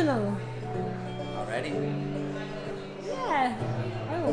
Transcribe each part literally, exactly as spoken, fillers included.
professional. Already? Yeah. Oh.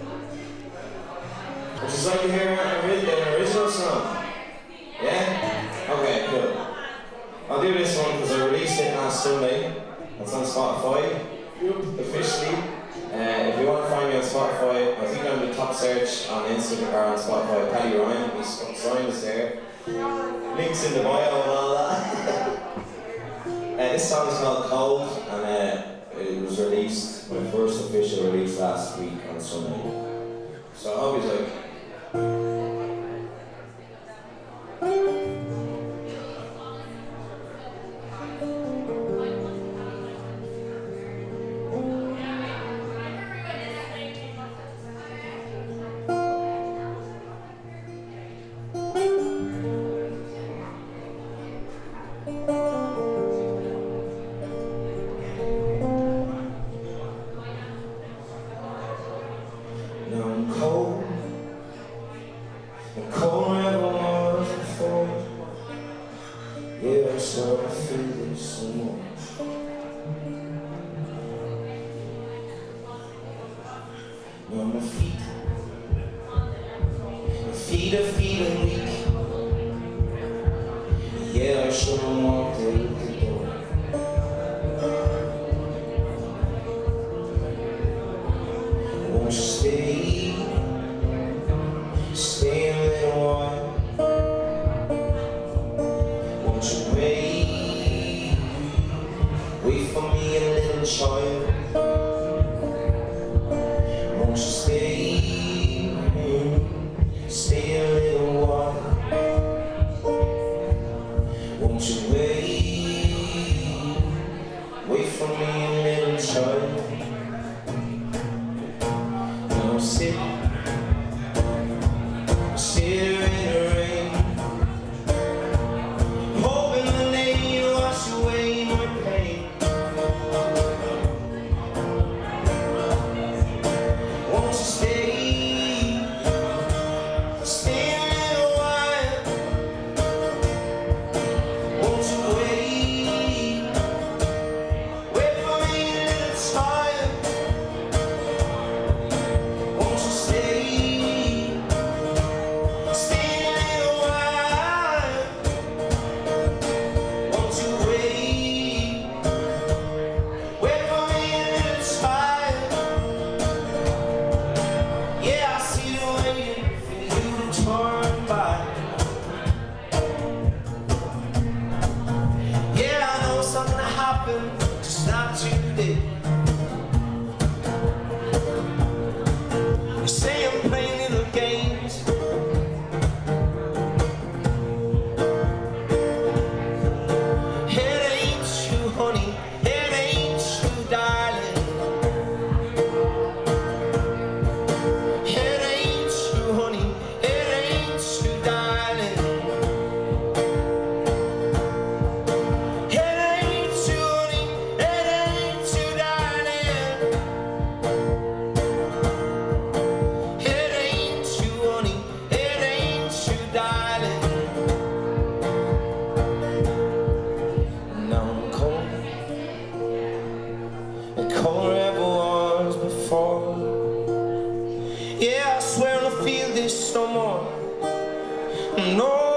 Would you like to hear an original song? Yeah? Okay, cool. I'll do this one because I released it last Sunday. It's on Spotify, officially. Uh, if you want to find me on Spotify, I think I'm the top search on Instagram or on Spotify. Paddy Ryan, my sign is there. Links in the bio and all that. uh, this song is called Cold, and uh, it was released, my first official release last week on Sunday. So I hope you like. Now I'm cold, I'm cold where I was before. Yeah, I'm starting to feel this some more. Now my feet, my feet are feeling weak. Yeah, I shouldn't walk out the door. Won't you stay, stay a little while? Won't you wait, wait for me a little child? Won't you stay, stay a little while? Won't you wait, wait for me a little child? Now sit, sit in the rain, hoping the rain wash away my pain. Won't you stay, stay a little while? Won't you wait, wait for me a little child? Won't you stay, stay a little while? Won't you wait, wait for me a little child? Yeah, I see you waiting for you to turn by. Yeah, I know something happened, just not today. You say I'm playing little games. It ain't true, honey, it ain't true, darling. It ain't true, honey, it ain't true, darling. It ain't true, honey, it ain't true, darling. It ain't true, honey, it ain't true, darling. Now I'm cold, and colder ever was before. Yeah, I swear I don't feel this no more. No.